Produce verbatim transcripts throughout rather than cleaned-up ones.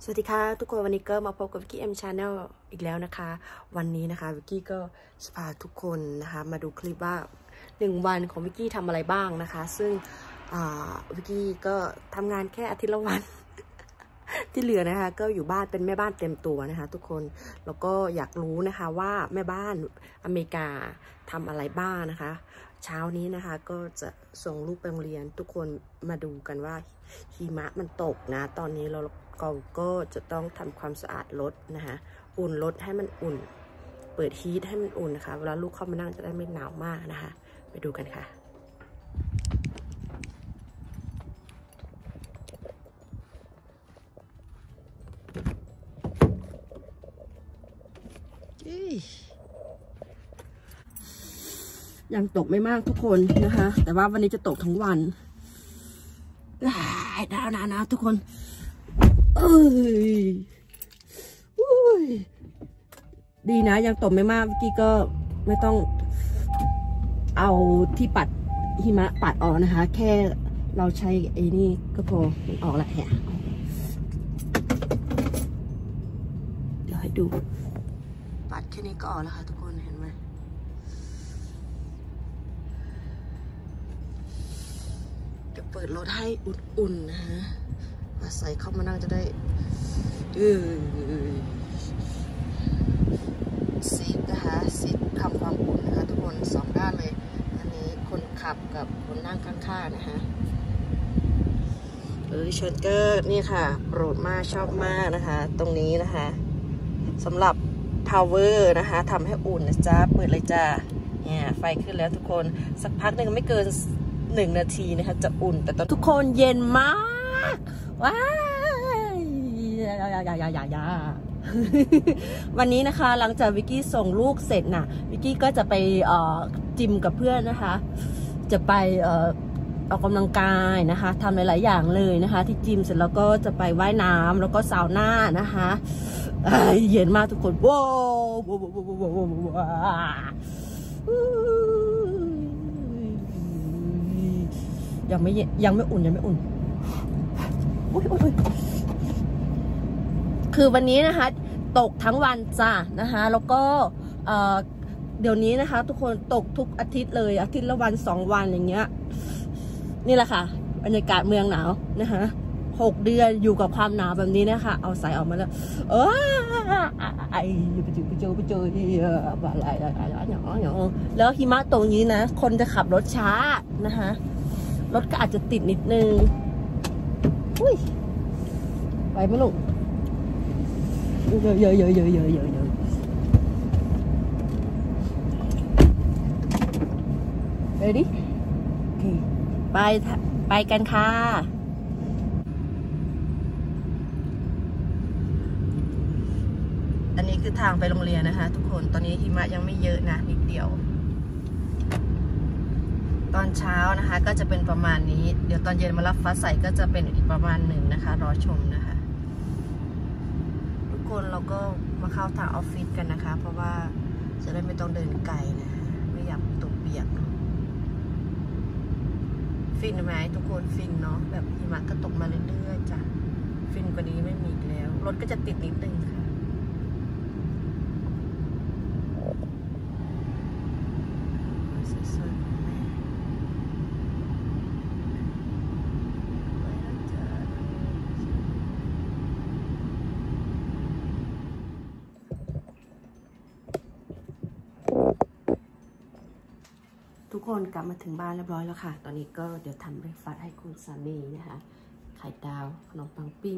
สวัสดีค่ะทุกคนวันนี้ก็มาพบกับวิกกี้เอ็มชาแนลอีกแล้วนะคะวันนี้นะคะวิกกี้ก็จะพาทุกคนนะคะมาดูคลิปว่าหนึ่งวันของวิกกี้ทำอะไรบ้างนะคะซึ่งวิกกี้ก็ทำงานแค่อาทิตย์ละวัน ที่เหลือนะคะก็อยู่บ้านเป็นแม่บ้านเต็มตัวนะคะทุกคนแล้วก็อยากรู้นะคะว่าแม่บ้านอเมริกาทำอะไรบ้างนะคะเช้านี้นะคะก็จะส่งลูกไปโรงเรียนทุกคนมาดูกันว่าหิมะมันตกนะตอนนี้เราเราก็จะต้องทำความสะอาดรถนะคะอุ่นรถให้มันอุ่นเปิดฮีทให้มันอุ่นนะคะเวลาลูกเข้ามานั่งจะได้ไม่หนาวมากนะคะไปดูกันค่ะยังตกไม่มากทุกคนนะคะแต่ว่าวันนี้จะตกทั้งวันหนาวหนาวหนาวทุกคนเอ้ยดีนะยังตกไม่มากเมื่อกี้ก็ไม่ต้องเอาที่ปัดหิมะปัดออกนะคะแค่เราใช้ไอ้นี่ก็พอมันออกแล้วแหะเดี๋ยวให้ดูปัดแค่นี้ก็ออกแล้วค่ะทุกคนเห็นไหมเดี๋ยวเปิดรถให้อุ่นๆนะฮะอาศัยเข้ามานั่งจะได้เออซีทนะคะซีททำความอุ่นนะคะทุกคนสองด้านเลยอันนี้คนขับกับคนนั่งข้างๆนะคะเออชนเกอร์นี่ค่ะโปรดมากชอบมากนะคะตรงนี้นะคะสำหรับ power นะคะทำให้อุ่นนะจ๊ะเปิดเลยจ้าเนี่ยไฟขึ้นแล้วทุกคนสักพักหนึ่งไม่เกินหนึ่งนาทีนะคะจะอุ่นแต่ตอนทุกคนเย็นมากว้ายยายายายายาวันนี้นะคะหลังจากวิกกี้ส่งลูกเสร็จน่ะวิกกี้ก็จะไปจิมกับเพื่อนนะคะจะไปออกกำลังกายนะคะทำหลายๆอย่างเลยนะคะที่จิมเสร็จแล้วก็จะไปว่ายน้ำแล้วก็ซาวน่านะคะเย็นมากทุกคนว้าวยังไม่ยังไม่อุ่นยังไม่อุ่นคือวันนี้นะคะตกทั้งวันจ้านะคะแล้วก็เดี๋ยวนี้นะคะทุกคนตกทุกอาทิตย์เลยอาทิตย์ละวันสองวันอย่างเงี้ยนี่แหละค่ะบรรยากาศเมืองหนาวนะคะหกเดือนอยู่กับความหนาวแบบนี้นะคะเอาสายออกมาแล้วเออไอ้ไปเจอไปเจอไปเจออะไรอะไรอะไรหนาวหนาวแล้วหิมะตรงนี้นะคนจะขับรถช้านะคะรถก็อาจจะติดนิดนึงอุ้ยไปไหมลูกเยอะเยอะเยอะเยอะเยอะเยอะเยอะเร็วดิไปไปกันค่ะอันนี้คือทางไปโรงเรียนนะคะทุกคนตอนนี้หิมะยังไม่เยอะนะนิดเดียวตอนเช้านะคะก็จะเป็นประมาณนี้เดี๋ยวตอนเย็นมารับฟ้าใสก็จะเป็นอีกประมาณหนึ่งนะคะรอชมนะคะทุกคนเราก็มาเข้าทางออฟฟิศกันนะคะเพราะว่าจะได้ไม่ต้องเดินไกลนะคะไม่อยากตกเปียกฟินไหมทุกคนฟินเนาะแบบหิมะก็ตกมาเรื่อยๆจ้ะฟินกว่านี้ไม่มีอีกแล้วรถก็จะติดนิดนึงค่ะทุกคนกลับมาถึงบ้านเรียบร้อยแล้วค่ะตอนนี้ก็เดี๋ยวทำเบรคฟาสต์ให้คุณสามีนะคะไข่ดาวขนมปังปิ้ง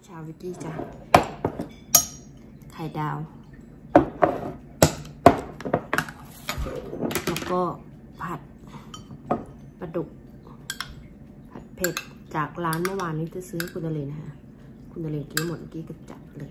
ชาวิกกี้จ้ะไข่ดาวแล้วก็ผัดปลาดุกผัดเผ็ดจากร้านเมื่อวานนี้จะซื้อคุณดาเลนนะคะคุณดาเลนกินหมดกี้ก็จัดเลย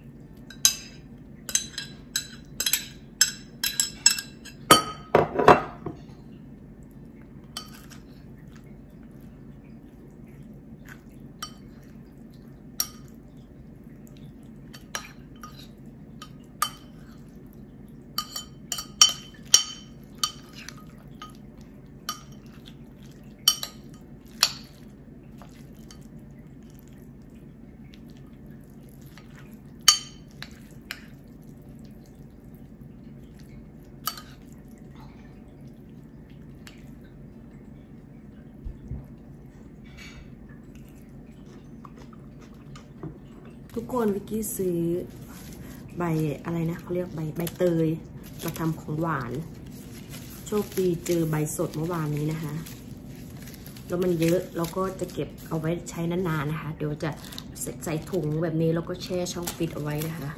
ทุกคนวิกกี้ซื้อใบอะไรนะเขาเรียกใบใบเตยมาทำของหวานโชคดีเจอใบสดเมื่อวานนี้นะคะแล้วมันเยอะแล้วก็จะเก็บเอาไว้ใช้นานๆนะคะเดี๋ยวจะใส่ถุงแบบนี้แล้วก็แช่ช่องฟิตเอาไว้นะคะ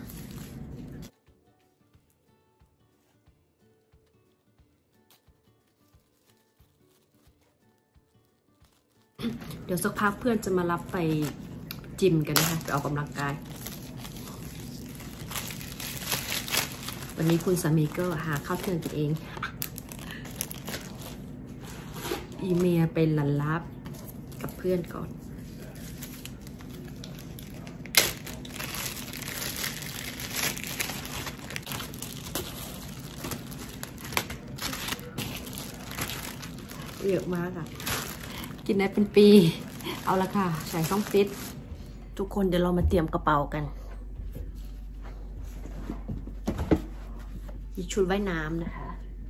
เดี๋ยวสักพักเพื่อนจะมารับไปจิมกันนะคะไปออกกำลังกายวันนี้คุณสามีก็หาข้าวเที่ยงกินเองอีเมียเป็นหลันลับกับเพื่อนก่อนเยอะมากอ่ะกินได้เป็นปีเอาละค่ะใส่ช่องฟิตทุกคนเดี๋ยวเรามาเตรียมกระเป๋ากันมีชุดว่ายน้ำนะคะ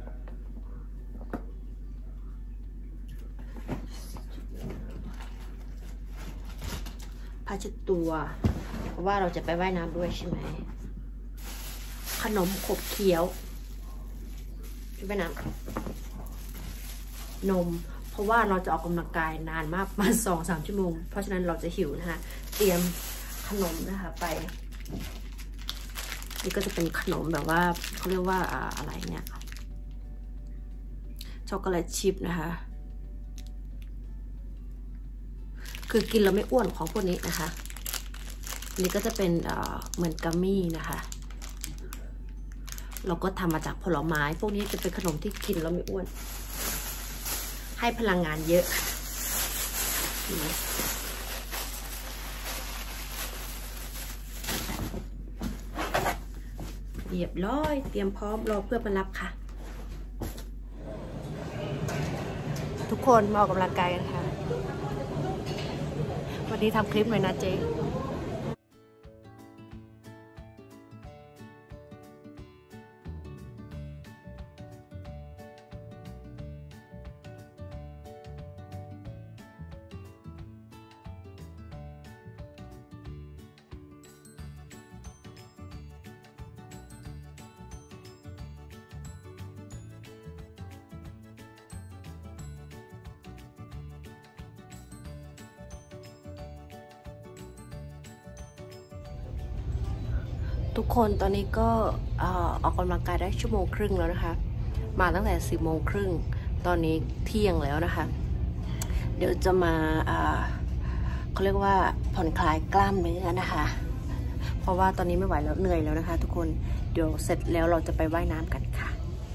ผ้าเช็ดตัวเพราะว่าเราจะไปว่ายน้ำด้วยใช่ไหมขนมขบเคี้ยวชุดว่ายน้ำนมเพราะว่าเราจะออกกำลังกายนานมากมาสองสามชั่วโมงเพราะฉะนั้นเราจะหิวนะคะเตรียมขนมนะคะไปนี่ก็จะเป็นขนมแบบว่าเขาเรียกว่าอะไรเนี่ยช็อกโกแลตชิพนะคะคือกินแล้วไม่อ้วนของพวกนี้นะคะนี่ก็จะเป็นเหมือนกัมมี่นะคะเราก็ทำมาจากผลไม้พวกนี้จะเป็นขนมที่กินแล้วไม่อ้วนให้พลังงานเยอะเรียบร้อยเตรียมพร้อมรอเพื่อนมารับค่ะทุกคนมาออกกำลังกายกันค่ะวันนี้ทำคลิปหน่อยนะเจ๊ทุกคนตอนนี้ก็ออกกำลังกายได้ชั่วโมงครึ่งแล้วนะคะมาตั้งแต่สิบโมงครึ่งตอนนี้เที่ยงแล้วนะคะเดี๋ยวจะมาเขาเรียกว่าผ่อนคลายกล้ามเนื้อนะคะเพราะว่าตอนนี้ไม่ไหวแล้วเหนื่อยแล้วนะคะทุกคนเดี๋ยวเสร็จแล้วเราจะไปว่ายน้ำกันค่ะ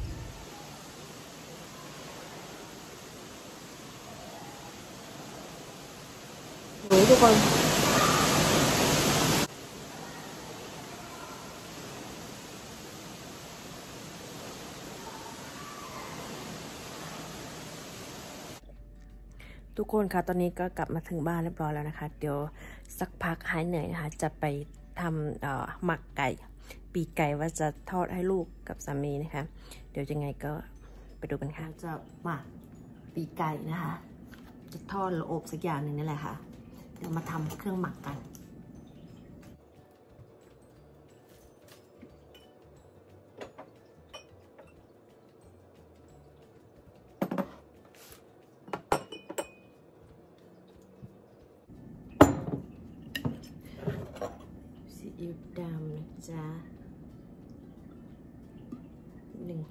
หนูทุกคนทุกคนคะตอนนี้ก็กลับมาถึงบ้านเรียบร้อยแล้วนะคะเดี๋ยวสักพักหายเหนื่อยนะคะจะไปทำหมักไก่ปีกไก่ว่าจะทอดให้ลูกกับสามีนะคะเดี๋ยวยังไงก็ไปดูกันค่ะจะหมักปีกไก่นะคะจะทอดหรืออบสักอย่างหนึ่งนี่แหละค่ะเดี๋ยวมาทำเครื่องหมักกันอิ๊วดำนะจ๊ะหนึ่ง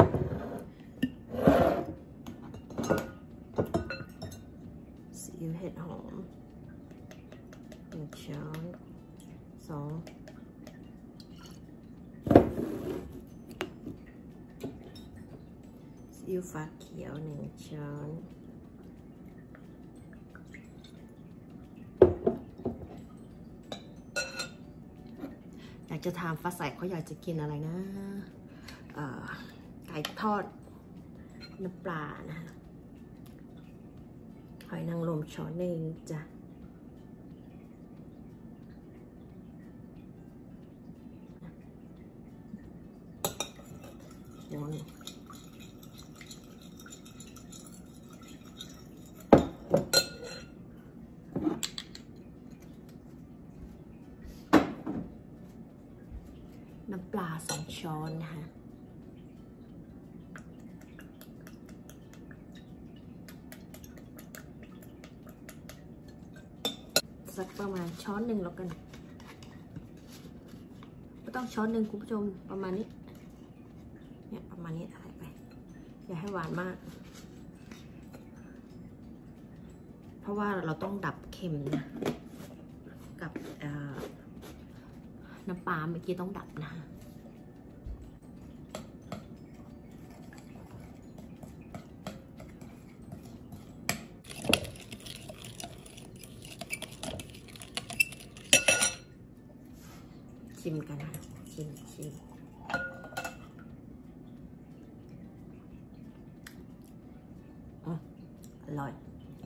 ซีอิ๊วเห็ดหอมหนึ่งช้อนสองซีอิ๊วฟ้าเขียวหนึ่งช้อนอยากจะถามฟ้าใสเขาอยากจะกินอะไรนะไก่ทอดน้ำปลานะหอยนางรมช้อนหนึ่งจ้ะช้อนน้ำปลาสองช้อนนะคะสักประมาณช้อนหนึ่งแล้วกันไม่ต้องช้อนหนึ่งคุณผู้ชมประมาณนี้เนี่ยประมาณนี้ใส่ไปอย่าให้หวานมากเพราะว่าเราต้องดับเค็มนะกับน้ำปลาเมื่อกี้ต้องดับนะชิมกันนะชิมชิมอ๋ออร่อย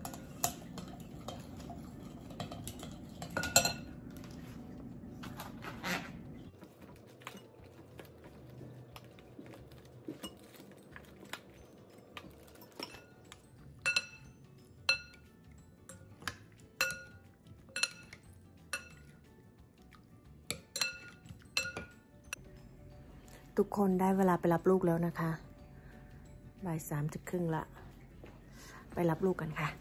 ทุกคนได้เวลาไปรับลูกแล้วนะคะบ่ายสามจะครึ่งละไปรับลูกกันค่ะ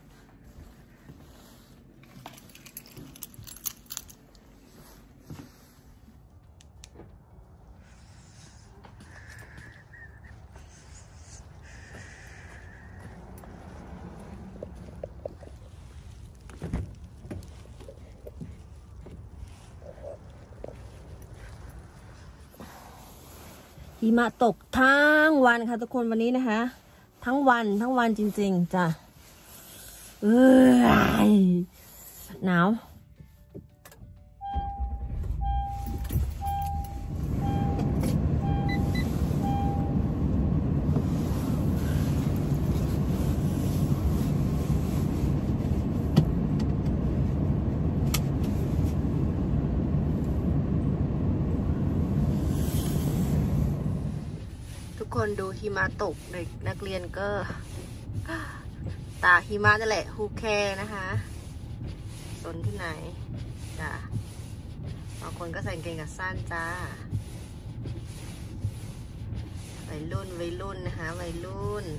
หิมะตกทั้งวันค่ะทุกคนวันนี้นะคะทั้งวันทั้งวันจริงๆจ้ะเอ้ยหนาวทุกคนดูหิมะตกเด็กนักเรียนก็ตาหิมะนั่นแหละฮูแคร์นะคะสนที่ไหนจ้ะบางคนก็ใส่กางเกงขาสั้นจ้าวัยรุ่นวัยรุ่นนะคะวัยรุ่น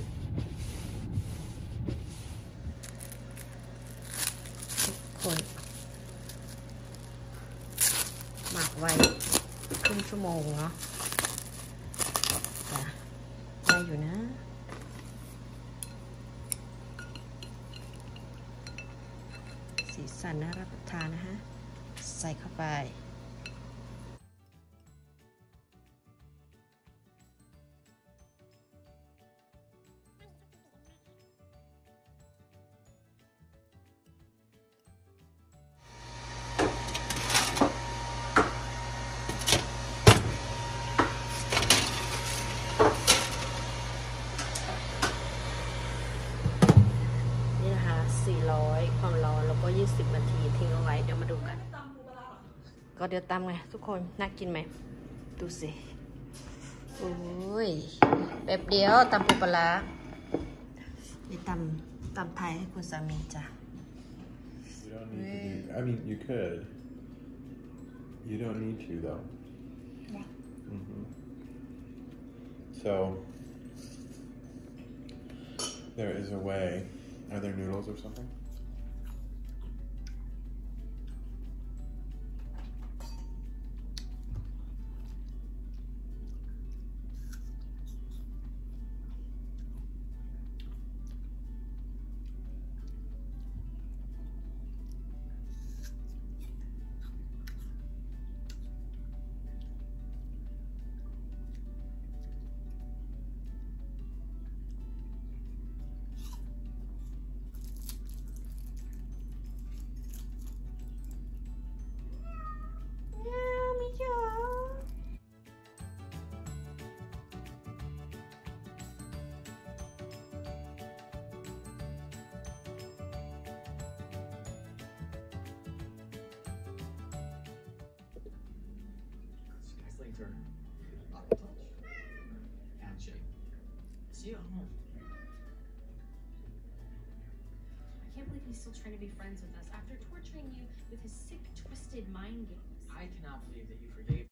ทุกคนหมักไว้ครึ่งชั่วโมงเนาะได้อยู่นะสีสันน่ารับประทานนะฮะใส่เข้าไปสี่ร้อยความร้อนแล้วก็ยี่สิบนาทีทิ้งเอาไว้เดี๋ยวมาดูกันก็เดี๋ยวตำไงทุกคนน่ากินไหมดูสิโอ้ยแบบเดียวตำปูปลาเดี๋ยวตำตำไทยให้คุณสามีจ้ะ You don't need to do. I mean, you could. You don't need to though. Yeah. Mm-hmm. So there is a way. Are there noodles or something? you. I can't believe he's still trying to be friends with us after torturing you with his sick, twisted mind games. I cannot believe that you forgave